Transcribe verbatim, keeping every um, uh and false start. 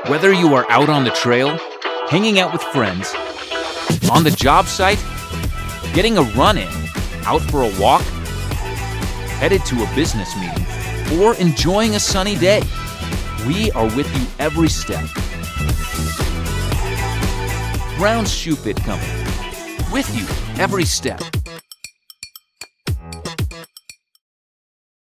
Whether you are out on the trail, hanging out with friends, on the job site, getting a run in, out for a walk, headed to a business meeting, or enjoying a sunny day, we are with you every step. Brown's Shoe Fit Company, with you every step.